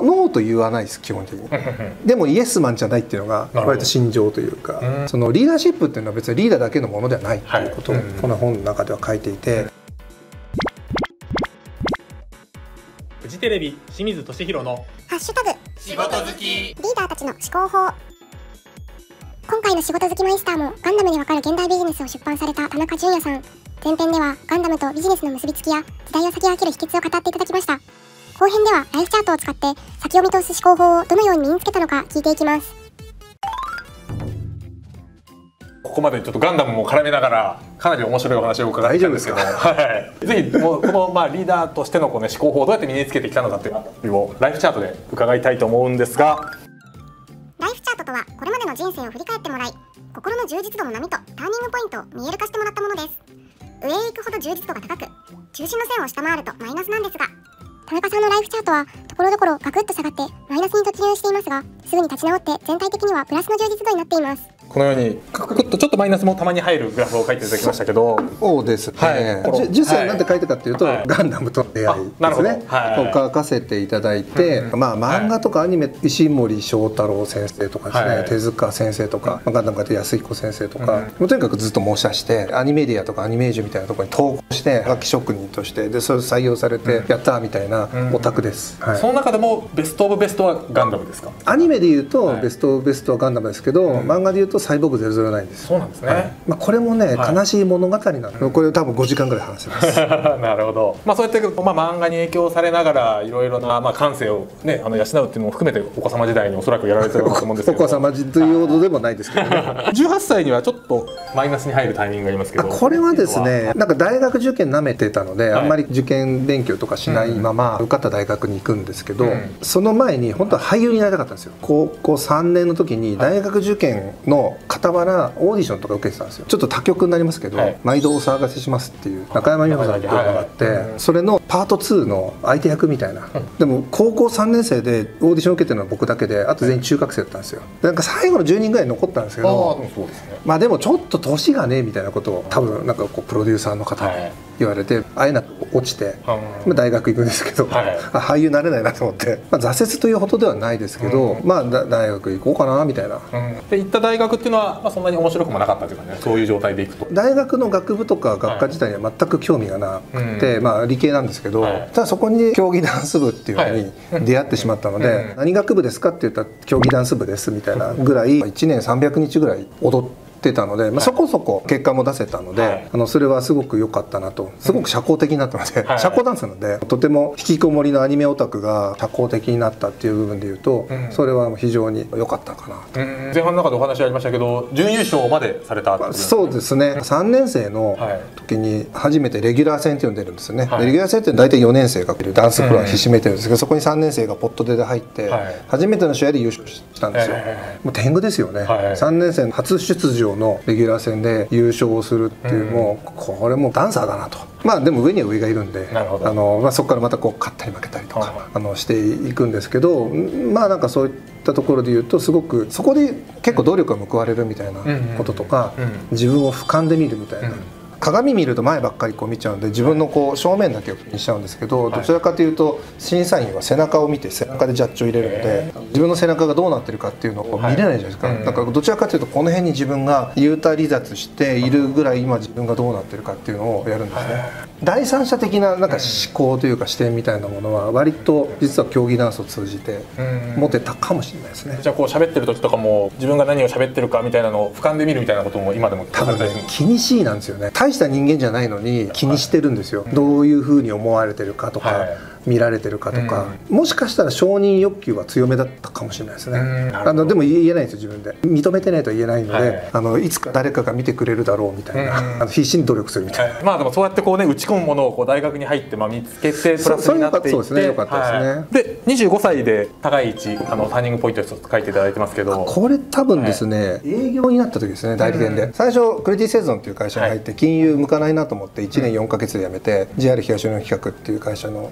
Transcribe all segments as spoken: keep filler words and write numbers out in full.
ノーと言わないです基本的に。でもイエスマンじゃないっていうのが割と心情というか、そのリーダーシップっていうのは別にリーダーだけのものではないっていうことをこの本の中では書いていて。 フジテレビ清水俊弘のハッシュタグ仕事好きリーダーたちの思考法。今回の仕事好きマイスターもガンダムでわかる現代ビジネスを出版された田中淳也さん。前編ではガンダムとビジネスの結びつきや時代を先駆ける秘訣を語っていただきました。後編ではライフチャートを使って先を見通す思考法をどのように身につけたのか聞いていきます。 ここまでちょっとガンダムも絡めながらかなり面白いお話を伺ったんですけど、はい、ぜひもうこのまあリーダーとしてのこう、ね、思考法をどうやって身につけてきたのかっていうのをライフチャートで伺いたいと思うんですが、 ライフチャートとはこれまでの人生を振り返ってもらい、心の充実度の波とターニングポイントを見える化してもらったものです。上へ行くほど充実度が高く、中心の線を下回るとマイナスなんですが、田中さんのライフチャートはところどころガクッと下がってマイナスに突入していますが、すぐに立ち直って全体的にはプラスの充実度になっています。 このようにカクッとちょっとマイナスもたまに入るグラフを書いていただきましたけど、 そうですね、はい、じゅっさいなんて書いてたっていうと、はい、ガンダムとの出会いですね、はい、書かせていただいて、うんうん、まあ、漫画とかアニメ、はい、石森章太郎先生とかですね、はい、手塚先生とか、うん、ガンダム書いて安彦先生とか、うん、もうとにかくずっと模写してアニメディアとかアニメージュみたいなところに投稿して楽器職人としてでそれ採用されて、うん、やったーみたいなオタクです、うん、はい、その中でもベストオブベストはガンダムですか？ アニメでいうと、はい、ベストオブベストはガンダムですけど、うん、漫画でいうとサイボーグゼロゼロナインです。 そうなんですね、はい、 まあ、これもね、はい、悲しい物語なので、これ多分ごじかんぐらい話せますなるほど、まあ、そうやって、まあ、漫画に影響されながらいろいろな、まあ、感性を、ね、あの養うっていうのも含めてお子様時代におそらくやられてると思うんですけどお子様というほどでもないですけどねじゅうはっさいにはちょっとマイナスに入るタイミングがありますけど、 これはですね、なんか大学受験なめてたので、はい、あんまり受験勉強とかしないまま受かった大学に行くんですけど、うん、その前に本当は俳優になりたかったんですよ。高校さんねんの時に大学受験の傍らオーディションとか受けてたんですよ。ちょっと他局になりますけど、はい、毎度お騒がせしますっていう中山美穂さんっていうのがあって、はいはい、それのパートツーの相手役みたいな、うん、でも高校さんねん生でオーディション受けてるのは僕だけで、あと全員中学生だったんですよ。なんか最後のじゅうにんぐらい残ったんですけど、あ、そうですね、まあでもちょっと年がねみたいなことを多分なんかこうプロデューサーの方に言われて、あえなく落ちて、まあ、大学行くんですけど、はい、俳優になれないなと思って、まあ、挫折というほどではないですけど、うん、まあ大学行こうかなみたいな、 うん、で行った大学っていうのは、まあ、そんなに面白くもなかったというかね、そういう状態で行くと大学の学部とか学科自体には全く興味がなくて、はい、まあ理系なんですけど、はい、ただそこに競技ダンス部っていうのに出会ってしまったので、はい、何学部ですかって言ったら競技ダンス部ですみたいなぐらいいちねんさんびゃくにちぐらい踊っててたので、まあ、そこそこ結果も出せたので、はい、あのそれはすごく良かったなと。すごく社交的になったので、はい、社交ダンスなのでとても引きこもりのアニメオタクが社交的になったっていう部分でいうと、うん、それは非常に良かったかなと。うん、 前半の中でお話ありましたけど準優勝までされたってことですね。 そうですね、さんねん生の時に初めてレギュラー戦っていうのに出るんですよね、はい、レギュラー戦って大体よねん生が来るダンスフロアひしめてるんですけど、うん、そこにさんねん生がポットで入って、はい、初めての試合で優勝したんですよ、えー、もう天狗ですよね、はい、さんねん生の初出場のレギュラー戦で優勝をするっていう、もうこれもダンサーだなと。まあでも上には上がいるんで、あの、まあ、そこからまたこう勝ったり負けたりとかあのしていくんですけど、まあなんかそういったところで言うとすごくそこで結構努力が報われるみたいなこととか、自分を俯瞰で見るみたいな。鏡見ると前ばっかりこう見ちゃうんで自分のこう正面だけを気にしちゃうんですけど、どちらかというと審査員は背中を見て背中でジャッジを入れるので、自分の背中がどうなってるかっていうのを見れないじゃないですか。だからどちらかというとこの辺に自分が幽体離脱しているぐらい今自分がどうなってるかっていうのをやるんですね。第三者的ななんか思考というか視点みたいなものは割と実は競技ダンスを通じて持てたかもしれないですね。 じゃあこう喋ってる時とかも自分が何を喋ってるかみたいなのを俯瞰で見るみたいなことも今でも多分ね、気にしいなんですよね。大した人間じゃないのに気にしてるんですよ。どういうふうに思われてるかとか、はい、見られてるかとか、うん、もしかしたら承認欲求は強めだったかもしれないですね。あのでも言えないんですよ自分で。認めてないと言えないので、はい、あのいつか誰かが見てくれるだろうみたいな、うん、あの必死に努力するみたいな、はい、 まあでもそうやってこうね打ち込むものをこう大学に入ってまあ見つけてプラスになっていって、 そうですね、良かったですね。 はい、でにじゅうごさいで高い位置あのターニングポイント一つ書いていただいてますけど、 これ多分ですね、はい、営業になった時ですね、代理店で、うん、最初クレディ・セゾンっていう会社に入って金融向かないなと思っていちねんよんかげつで辞めて、うん、ジェイアール 東日本企画っていう会社のに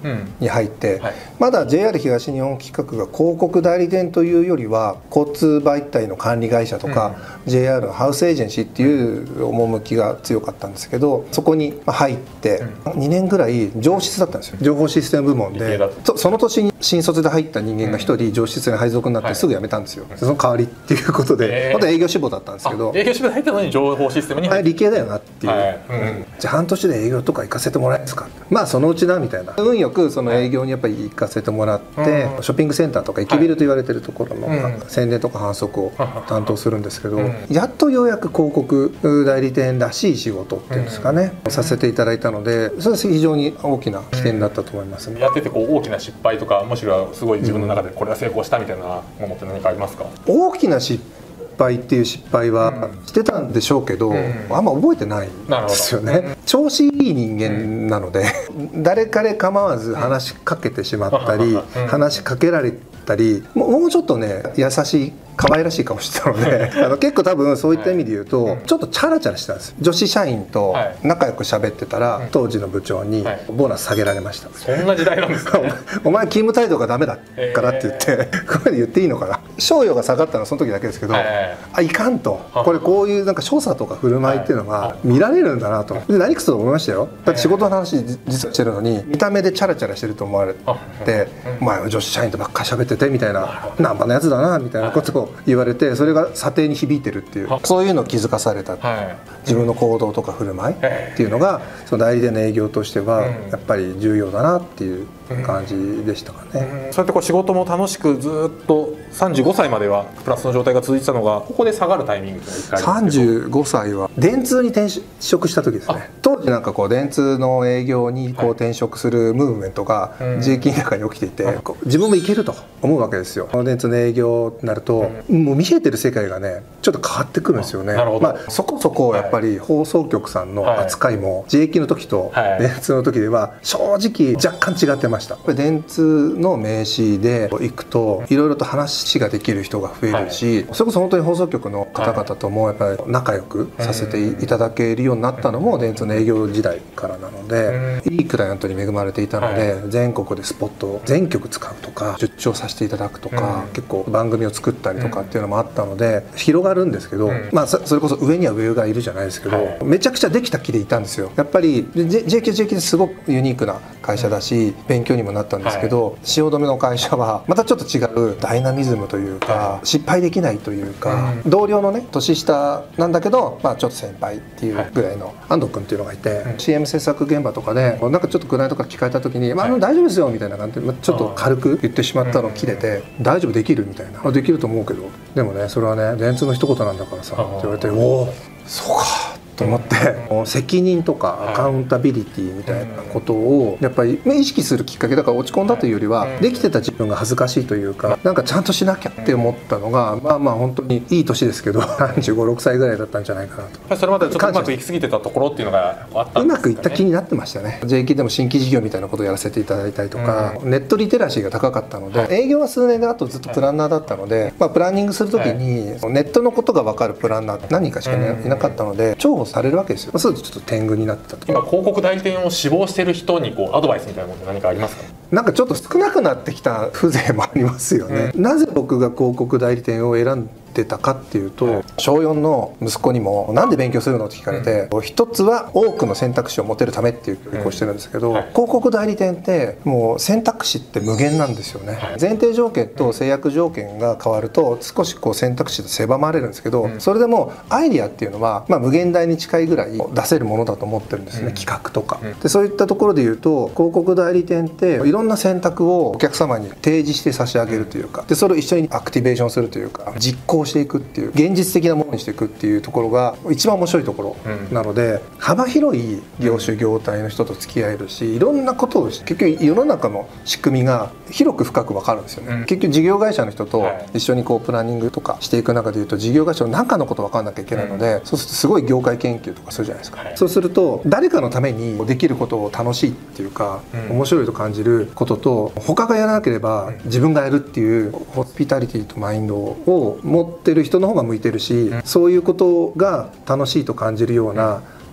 に入って、はい、まだ ジェイアール 東日本企画が広告代理店というよりは交通媒体の管理会社とか、うん、ジェイアール のハウスエージェンシーっていう趣が強かったんですけど、そこに入ってにねんぐらい上質だったんですよ。情報システム部門で、その年に新卒で入った人間がひとり上質に配属になってすぐ辞めたんですよ、はい、その代わりっていうことで、また営業志望だったんですけど、 営業志望で入ったのに情報システムに入って、 理系だよなっていう、はい、うん、じゃあ半年で営業とか行かせてもらえますか、まあそのうちなみたいな、運よくその営業にやっぱり行かせてもらって、はい、ショッピングセンターとか駅ビルと言われてるところの、はい、宣伝とか販促を担当するんですけど、うん、やっとようやく広告代理店らしい仕事っていうんですかね、うん、させていただいたので、それは非常に大きな起点だったと思いますね。 うん、やっててこう大きな失敗とか、むしろすごい自分の中でこれは成功したみたいなものって何かありますか？ 大きな失敗っていう失敗はしてたんでしょうけど、うん、あんま覚えてないんですよね。うん、調子いい人間なので、うん、誰彼構わず話しかけてしまったり、うん、話しかけられたり、もうちょっとね優しい可愛らしい顔してたのであの結構多分そういった意味で言うと、はい、ちょっとチャラチャラしてたんです。女子社員と仲良く喋ってたら、はい、当時の部長にボーナス下げられました。 そんな時代なんですか？ お前勤務態度がダメだからって言って、えー、これで言っていいのかな、賞与が下がったのはその時だけですけど、えー、あいかんと、これこういうなんか所作とか振る舞いっていうのが見られるんだなと。で何くそと思いましたよ。だって仕事の話実はしてるのに見た目でチャラチャラしてると思われて、お前は女子社員とばっかり喋っててみたいな、ナンパのやつだなみたいなことを言われて、それが査定に響いてるっていう、そういうのを気づかされた、はい、自分の行動とか振る舞いっていうのが、その代理店の営業としてはやっぱり重要だなっていう感じでしたかね。 うんうん、そうやってこう仕事も楽しくずっとさんじゅうごさいまではプラスの状態が続いてたのが、ここで下がるタイミングがいっかいさんじゅうごさいは電通に転職した時ですね。当時なんかこう電通の営業にこう転職するムーブメントが ジェイキー の中に起きていて、はい、自分もいけると思うわけですよ。この電通の営業になると、うん、もう見えてる世界がねちょっと変わってくるんですよね。まあ、そこそこやっぱり放送局さんの扱いも ジェイキー の時と電通の時では正直若干違ってました。電通の名刺で行くといろいろと話ができる人が増えるし、それこそ本当に放送局の方々ともやっぱり仲良くさせていただけるようになったのも電通の営業時代からなので、いいクライアントに恵まれていたので、全国でスポットを全局使うとか出張させていただくとか、結構番組を作ったりとかっていうのもあったので広がるんですけど、まあそれこそ上には上がいるじゃないですけど、めちゃくちゃできた気でいたんですよ。やっぱり ジェイキー ジェイキー ですごくユニークな会社だし勉強にもなったんですけど、汐留の会社はまたちょっと違うダイナミズムというか、失敗できないというか、同僚のね年下なんだけど、まあ、ちょっと先輩っていうぐらいの安藤君っていうのがいて、 シーエム 制作現場とかでなんかちょっとクライアントから聞かれた時に「まあ、大丈夫ですよ」みたいな感じでちょっと軽く言ってしまったのを切れて「大丈夫できる?」みたいな「できると思うけどでもねそれはね電通の一言なんだからさ」って言われて「おおそうか」と思って、責任とかアカウンタビリティみたいなことをやっぱり意識するきっかけだから、落ち込んだというよりはできてた自分が恥ずかしいというか、なんかちゃんとしなきゃって思ったのが、まあまあ本当にいい年ですけどさんじゅうご、ろくさいぐらいだったんじゃないかなと。 それまでちょっとうまくいき過ぎてたところっていうのがあったんですかね。 うまくいった気になってましたね。 ジェイキー でも新規事業みたいなことをやらせていただいたりとか、ネットリテラシーが高かったので、営業は数年であとずっとプランナーだったので、まあ、プランニングする時にネットのことが分かるプランナーって何人かしかいなかったので重宝されるわけですよ。そうするとちょっと天狗になってたと。 今広告代理店を志望してる人にこうアドバイスみたいなものって何かありますか？ なんかちょっと少なくなってきた風情もありますよね。うん、なぜ僕が広告代理店を選んでたかっていうと、しょうよんの息子にも「なんで勉強するの?」って聞かれて、うん、一つは多くの選択肢を持てるためっていう教育をしてるんですけど、うんはい、広告代理店ってもう選択肢って無限なんですよね。はい、前提条件と制約条件が変わると少しこう選択肢で狭まれるんですけど、うん、それでもアイディアっていうのは、まあ、無限大に近いぐらい出せるものだと思ってるんですね。うん、企画とか、うん、でそういったところで言うと広告代理店っていろんな選択をお客様に提示して差し上げるというか、でそれを一緒にアクティベーションするというか実行していくっていう現実的なものにしていくっていうところが一番面白いところなので、うん、幅広い業種業態の人と付き合えるし、いろんなことをして結局世の中の仕組みが広く深く分かるんですよね。うん、結局事業会社の人と一緒にこうプランニングとかしていく中でいうと、事業会社の中のこと分かんなきゃいけないので、うん、そうするとすごい業界研究とかするじゃないですか。はい、そうすると誰かのためにできることを楽しいっていうか、うん、面白いと感じることと、他がやらなければ自分がやるっていうホスピタリティとマインドを持ってる人の方が向いてるし、うん、そういうことが楽しいと感じるような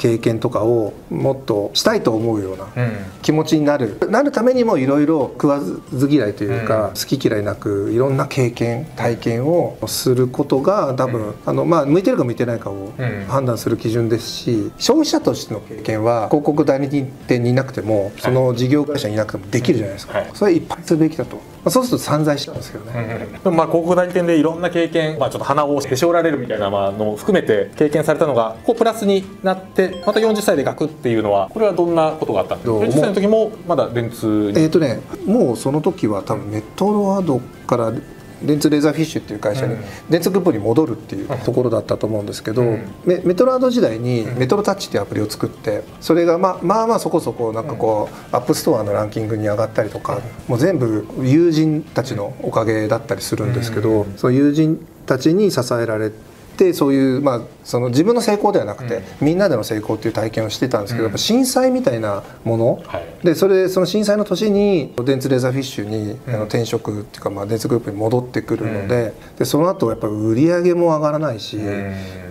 経験とかをもっとしたいと思うような気持ちになる、うん、なるためにもいろいろ食わず嫌いというか、うん、好き嫌いなくいろんな経験体験をすることが多分、うん、あのまあ向いてるか向いてないかを判断する基準ですし、消費者としての経験は広告代理店にいなくてもその事業会社にいなくてもできるじゃないですか、はい、それいっぱいするべきだと、まあ、そうすると散財しちゃうんですけどね、 うん、でもまあ広告代理店でいろんな経験、まあ、ちょっと鼻をへし折られるみたいなまあのも含めて経験されたのがこうプラスになってまたよんじゅっさいでガクっていうのはこれはどんなことがあったんですか？よんじゅっさいの時もまだ電通にえっとねもうその時は多分メトロアドから電通レーザーフィッシュっていう会社に、うん、電通グループに戻るっていうところだったと思うんですけど、うん、メ, メトロアド時代にメトロタッチっていうアプリを作ってそれがまあまあまあそこそこなんかこう、うん、アップストアのランキングに上がったりとか、うん、もう全部友人たちのおかげだったりするんですけど、うん、その友人たちに支えられてそういう、まあ、その自分の成功ではなくて、うん、みんなでの成功っていう体験をしてたんですけど、うん、やっぱ震災みたいなもの、はい、でそれその震災の年に電通レーザーフィッシュに、うん、あの転職っていうか、まあ、電通グループに戻ってくるので、うん、でその後やっぱり売り上げも上がらないし、うん、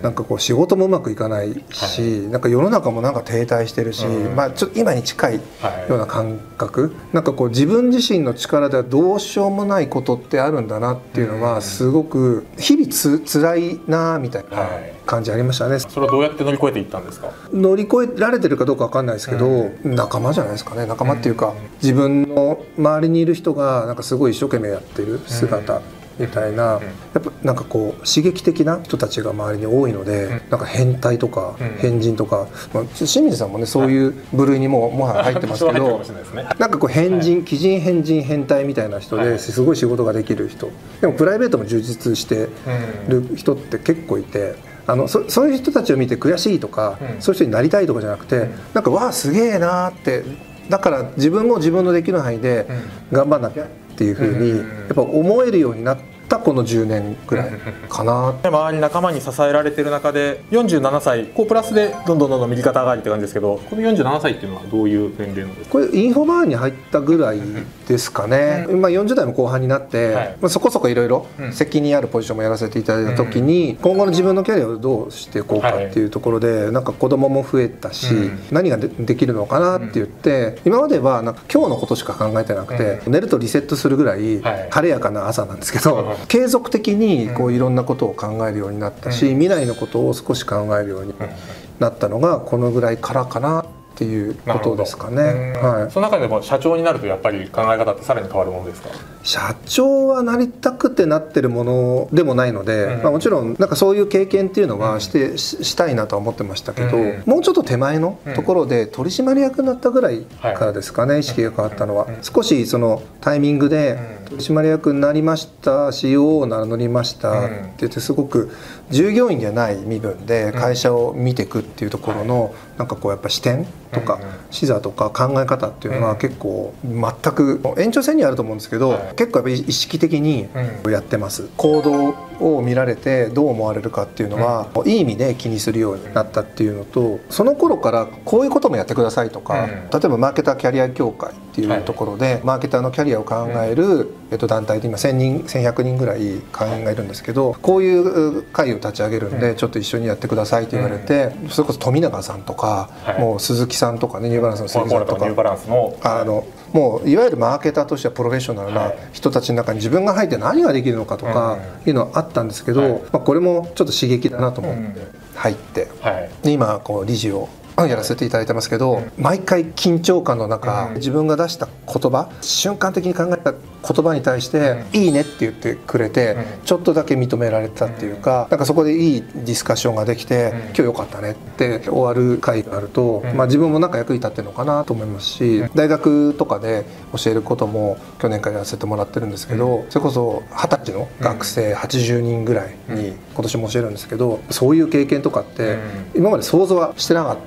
なんかこう仕事もうまくいかないし、はい、なんか世の中もなんか停滞してるし、うん、まあ、ちょっと今に近いような感覚、はい、なんかこう自分自身の力ではどうしようもないことってあるんだなっていうのはすごく日々つ辛いなみたいな感じありましたね。 それはどうやって乗り越えていったんですか？ 乗り越えられてるかどうか分かんないですけど、うん、仲間じゃないですかね。仲間っていうか、うん、自分の周りにいる人がなんかすごい一生懸命やってる姿みたいな、うん、やっぱなんかこう刺激的な人たちが周りに多いので、うん、なんか変態とか変人とか、まあ、清水さんもねそういう部類にももはや入ってますけどなんかこう変人、はい、奇人変人変態みたいな人ですごい仕事ができる人でもプライベートも充実してる人って結構いて。あの そ, そういう人たちを見て悔しいとか、うん、そういう人になりたいとかじゃなくて、うん、なんかわあすげえなって、だから自分も自分のできる範囲で頑張んなきゃっていうふうにやっぱ思えるようになってこのじゅうねんくらいかな。 周り仲間に支えられてる中でよんじゅうななさいこうプラスでどんどんどんどん右肩上がりって感じですけど、このよんじゅうななさいっていうのはどういう年齢なんですか？ これインフォバーンに入ったぐらいですかね、うん、まあよんじゅうだいも後半になって、はい、まあ、そこそこいろいろ責任あるポジションもやらせていただいた時に、うん、今後の自分のキャリアをどうしていこうかっていうところで、はい、なんか子供も増えたし、うん、何が で, できるのかなって言って、うん、今まではなんか今日のことしか考えてなくて、うん、寝るとリセットするぐらい晴れやかな朝なんですけど、はい、継続的にこういろんなことを考えるようになったし、未来のことを少し考えるようになったのがこのぐらいからかなっていうことですかね。 はい、その中でも社長になるとやっぱり考え方ってさらに変わるものですか？ 社長はなりたくてなってるものでもないので、うん、まあ、もちろんなんかそういう経験っていうのはして、うん、し, したいなとは思ってましたけど、うん、もうちょっと手前のところで取締役になったぐらいからですかね、はい、意識が変わったのは、うん、少しそのタイミングで取締役になりました、 シーオーオー 名乗りましたって言ってすごく従業員ではない身分で会社を見ていくっていうところのなんかこうやっぱ視点とか視座とか考え方っていうのは結構全く延長線にあると思うんですけど、結構やっぱり意識的にやってます。行動を見られてどう思われるかっていうのは、うん、いい意味で気にするようになったっていうのと、その頃からこういうこともやってくださいとか、うん、例えばマーケターキャリア協会っていうところで、はい、マーケターのキャリアを考える、うん、えっと、団体で今せんにんせんひゃくにんぐらい会員がいるんですけど、こういう会を立ち上げるんで、うん、ちょっと一緒にやってくださいって言われて、うん、それこそ富永さんとか、はい、もう鈴木さんとかね、ニューバランスの鈴木さんとか、 ニューバランスのあのもういわゆるマーケターとしてはプロフェッショナルな人たちの中に自分が入って何ができるのかとかいうのはあったんですけど、はい、まあ、これもちょっと刺激だなと思って入って、うん、はい、で今こう理事をやらせていただいてますけど、うん、毎回緊張感の中、うん、自分が出した言葉、瞬間的に考えた言葉に対して「いいね」って言ってくれて、うん、ちょっとだけ認められたっていうか、なんかそこでいいディスカッションができて、うん、今日よかったねって終わる会があると、うん、まあ、自分もなんか役に立ってるのかなと思いますし、うん、大学とかで教えることも去年からやらせてもらってるんですけど、うん、それこそはたちの学生はちじゅうにんぐらいに今年も教えるんですけど、そういう経験とかって今まで想像はしてなかった。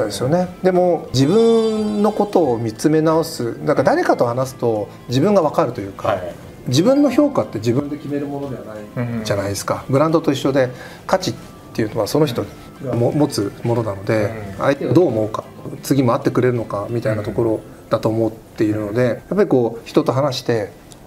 ですよね。でも自分のことを見つめ直す、なんか誰かと話すと自分が分かるというか、はい、自分の評価って自分で決めるものではないじゃないですか、うん、ブランドと一緒で価値っていうのはその人がも持つものなので、うん、相手がどう思うか、次も会ってくれるのかみたいなところだと思っているので、やっぱりこう人と話して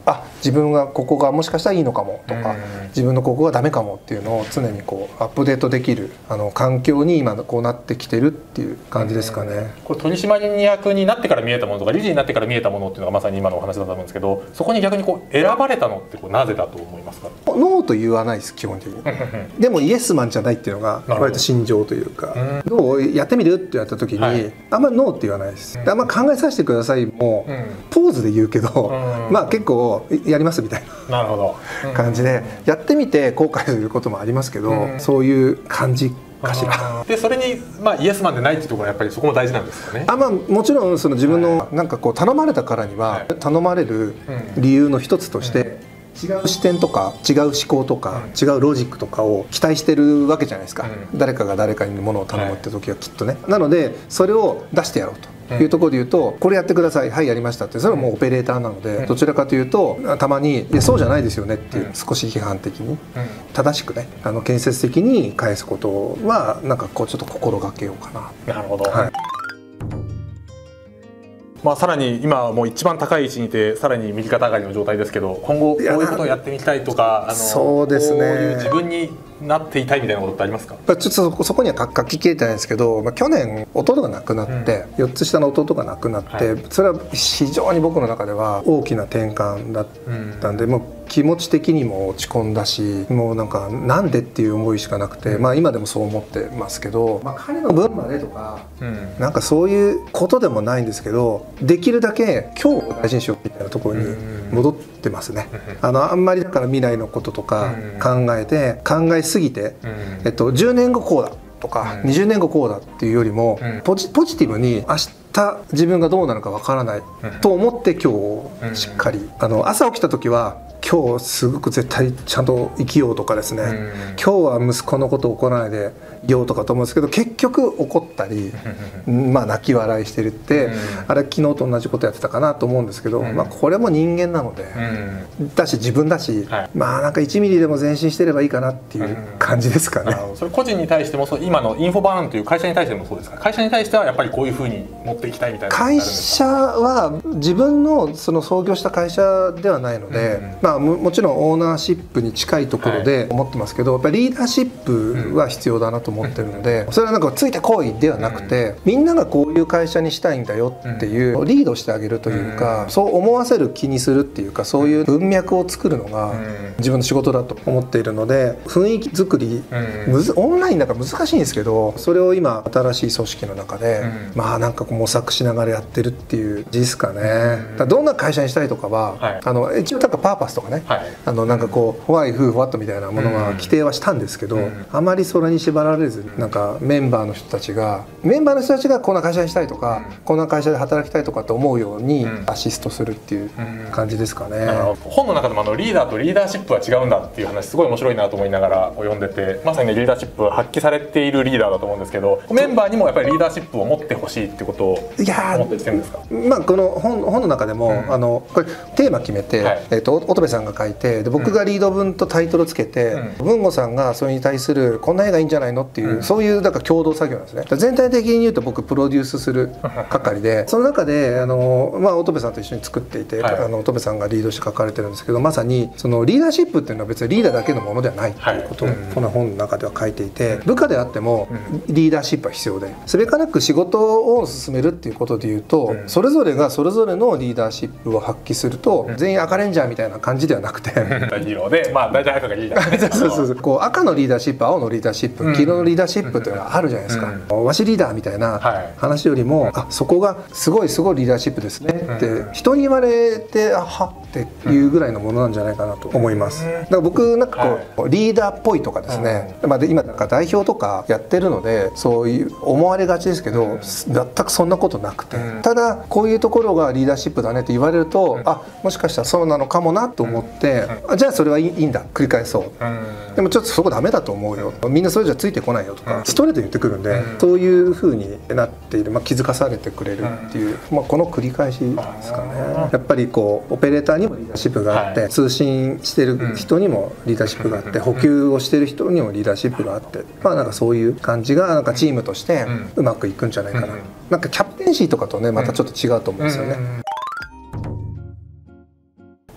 あ自分がここがもしかしたらいいのかもとか、自分のここがダメかもっていうのを常にこうアップデートできるあの環境に今こうなってきてるっていう感じですかね。 これ取締役になってから見えたものとか理事になってから見えたものっていうのがまさに今のお話だと思うんですけど、そこに逆にこう選ばれたのってこうなぜだと思いますか？ ノーと言わないです基本的にでもイエスマンじゃないっていうのが割と心情というか、どうやってみるって言われた時に、はい、あんまノーって言わないです。あんま考えさせてくださいも、うん、ポーズで言うけど、うん、まあ結構やりますみたいな、なるほど感じで、やってみて後悔することもありますけど、うん、そういう感じかしら。 でそれに、まあ、イエスマンでないっていうところはやっぱりそこも大事なんですかね。 あ、まあ、もちろんその自分のなんかこう頼まれたからには頼まれる理由の一つとして、うんうん違う視点とか違う思考とか、うん、違うロジックとかを期待してるわけじゃないですか、うん、誰かが誰かに物を頼むって時はきっとね、はい、なのでそれを出してやろうというところで言うと、うん、これやってください、はいやりましたって、それはもうオペレーターなので、うん、どちらかというとたまにいやそうじゃないですよねっていう、うん、少し批判的に、うん、正しくねあの建設的に返すことはなんかこうちょっと心がけようかな。 なるほど、はい。まあ、さらに今はもう一番高い位置にいてさらに右肩上がりの状態ですけど、今後こういうことをやってみたいとか、あのそうですね、 こういう自分になっていたいみたいなことってありますか？ ちょっと そ, そこには書ききれてないんですけど、まあ、去年弟が亡くなって、うん、よっつ下の弟が亡くなって、はい、それは非常に僕の中では大きな転換だったんで、うん、もう気持ち的にも落ち込んだし、もうなんかなんでっていう思いしかなくて、うん、まあ今でもそう思ってますけど、まあ、彼の分までとか、うん、なんかそういうことでもないんですけど、できるだけ今日を大事にしようみたいなところに戻ってますね。あのあんまりだから未来のこととか考えて考えすぎて、えっと、じゅうねんごこうだとかにじゅうねんごこうだっていうよりもポジ、ポジティブに明日自分がどうなるかわからないと思って今日をしっかり、あの朝起きた時は今日すごく絶対ちゃんと生きようとかですね、今日は息子のことを怒らないでいようとかと思うんですけど、結局怒ったりまあ泣き笑いしてるって、あれ昨日と同じことやってたかなと思うんですけど、まあこれも人間なのでだし自分だし、まあなんかいちミリでも前進してればいいかなっていう感じですかね。 それ個人に対してもそう、今のインフォバーンという会社に対してもそうですか？会社に対してはやっぱりこういうふうに持っていきたいみたいな。 会社は自分のその創業した会社ではないので、まあ も, もちろんオーナーシップに近いところで思ってますけど、やっぱりリーダーシップは必要だなと思ってるので、それはなんかついてこいではなくて、みんながこういう会社にしたいんだよっていうリードしてあげるというか、そう思わせる気にするっていうか、そういう文脈を作るのが自分の仕事だと思っているので、雰囲気作りむずオンラインだから難しいんですけど、それを今新しい組織の中でまあなんかこう模索しながらやってるっていう字ですかね。だからどんな会社にしたいとかは、はい、あの一応なんかパーパスとかね、はい、あのなんかこうホワイフーフワットみたいなものは規定はしたんですけど、うん、あまりそれに縛られず、なんかメンバーの人たちがメンバーの人たちがこんな会社にしたいとか、うん、こんな会社で働きたいとかって思うようにアシストするっていう感じですかね。 うんうん、本の中でもあのリーダーとリーダーシップは違うんだっていう話すごい面白いなと思いながら読んでて、まさに、ね、リーダーシップを発揮されているリーダーだと思うんですけど、メンバーにもやっぱりリーダーシップを持ってほしいってことを思ってしてるんですか？ まあ、この 本, 本の中でも、うん、あのこれテーマ決めて、はい、えー、と乙部さんが書いて、で僕がリード文とタイトルつけて、うん、文吾さんがそれに対するこんな絵がいいんじゃないのっていう、うん、そういうだから共同作業なんですね。全体的に言うと僕プロデュースする係で、その中であの、まあ、乙部さんと一緒に作っていて、はい、あの乙部さんがリードして書かれてるんですけど、まさにそのリーダーシップっていうのは別にリーダーだけのものではないっていうことを、はい、この本の中では書いていて、部下であってもリーダーシップは必要で、すべからく仕事を進めるっていうことでいうと、うん、それぞれがそれぞれのリーダーシップを発揮すると、うん、全員赤レンジャーみたいな感じではなくてヒーローで、まあ大体赤がリーダーそうそうそう、こう赤のリーダーシップ、青のリーダーシップ、黄色のリーダーシップっていうのがあるじゃないですか、うん、わしリーダーみたいな話よりも、はい、あそこがすごいすごいリーダーシップですねって人に言われて、あはっていうぐらいのものなんじゃないかなと思います。だから僕なんかこう、はい、リーダーっぽいとかですね、まあ、で今なんか代表とかやってるのでそういう思われがちですけど、全くそんなことなくて、ただこういうところがリーダーシップだねって言われると、あもしかしたらそうなのかもなと思って、じゃあそれはいいんだ繰り返そう、でもちょっとそこダメだと思うよ、みんなそれじゃついてこないよとかストレートに言ってくるんで、そういう風になっている、まあ、気づかされてくれるっていう、まあ、この繰り返しですかね。やっぱりこうオペレーターにもリーダーシップがあって、通信してる人にもリーダーシップがあって、補給をしてる人にもリーダーシップがあって、まあなんかそういう感じがなんかチームとしてうまくいくんじゃないかな、なんかキャプテンシーとかとねまたちょっと違うと思うんですよね。 いや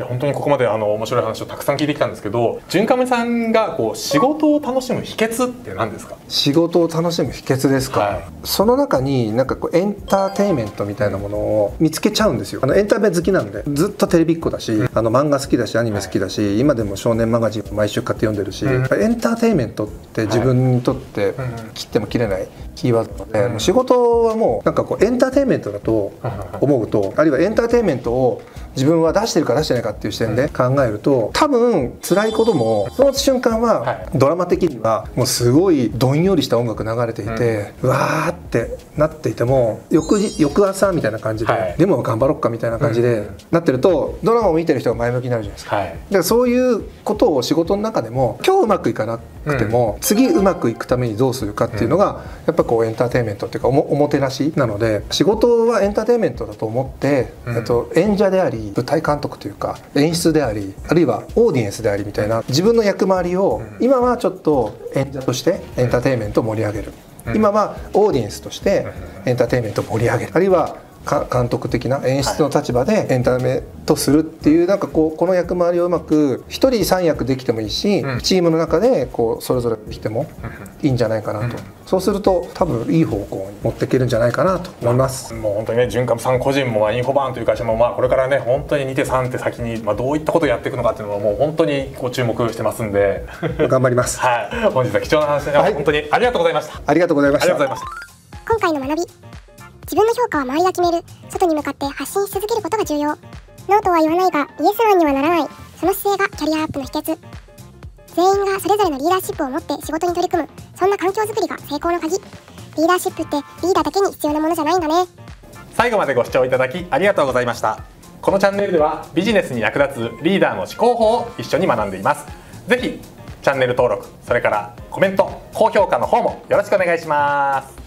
本当にここまであの面白い話をたくさん聞いてきたんですけど、純亀さんがこう仕事を楽しむ秘訣って何ですか？ 仕事を楽しむ秘訣ですか、はい、その中になんかこうエンターテインメントみたいなものを見つけちゃうんですよ。あのエンタメ好きなんで、ずっとテレビっ子だし、うん、あの漫画好きだし、アニメ好きだし、はい、今でも少年マガジン毎週買って読んでるし、うん、エンターテインメントって自分にとって切っても切れないキーワードで、うん、仕事はもうなんかこうエンターテインメントだと思うと、あるいはエンターテインメントを自分は出してるか出してないかっていう視点で考えると、多分辛いこともその瞬間はドラマ的にはもうすごいどんよりした音楽流れていて、うわーってなっていても、翌日翌朝みたいな感じで、でも頑張ろっかみたいな感じでなってると、ドラマを見てる人が前向きになるじゃないですか。だからそういうことを仕事の中でも、今日うまくいかなくても次うまくいくためにどうするかっていうのがやっぱこうエンターテインメントっていうか おも, おもてなしなので、仕事はエンターテインメントだと思って、えっと、演者であり舞台監督というか演出であり、あるいはオーディエンスでありみたいな自分の役回りを、今はちょっと演者としてエンターテインメントを盛り上げる、今はオーディエンスとしてエンターテインメントを盛り上げる、あるいは監督的な演出の立場でエンタメとするっていう、なんかこうこの役回りをうまく一人三役できてもいいし、チームの中でこうそれぞれできてもいいんじゃないかなと。そうすると多分いい方向に持っていけるんじゃないかなと思います。 もう本当にね、純亀さん個人もインフォバーンという会社もまあこれからね、本当にに手さん手先にまあどういったことをやっていくのかっていうのはもう本当にこう注目してますんで頑張ります。 はい、本日は貴重な話で、はい、本当にありがとうございました。 ありがとうございました。 ありがとうございました。 今回の学び、自分の評価は周りが決める、外に向かって発信し続けることが重要。ノーとは言わないがイエスマンにはならない、その姿勢がキャリアアップの秘訣。全員がそれぞれのリーダーシップを持って仕事に取り組む、そんな環境づくりが成功の鍵。リーダーシップってリーダーだけに必要なものじゃないんだね。 最後までご視聴いただきありがとうございました。このチャンネルではビジネスに役立つリーダーの思考法を一緒に学んでいます。ぜひチャンネル登録、それからコメント、高評価の方もよろしくお願いします。